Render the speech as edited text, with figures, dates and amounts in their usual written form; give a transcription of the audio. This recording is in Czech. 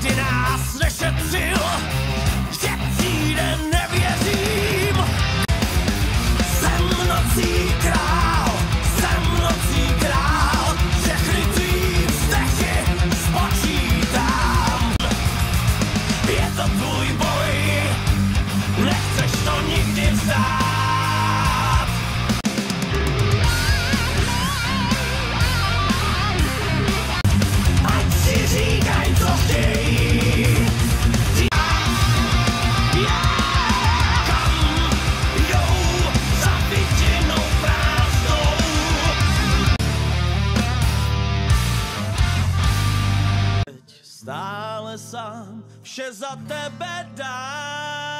si nás nešetřil, že přijde, nevěřím. Jsem nocí král, všechny tvý vztechy spočítám. Je to tvůj boj, nechceš to nikdy vzdát. Ať si říkaj, co chtějí. Kam jdou za vidinou prázdnou. Teď stále sám vše za tebe dám.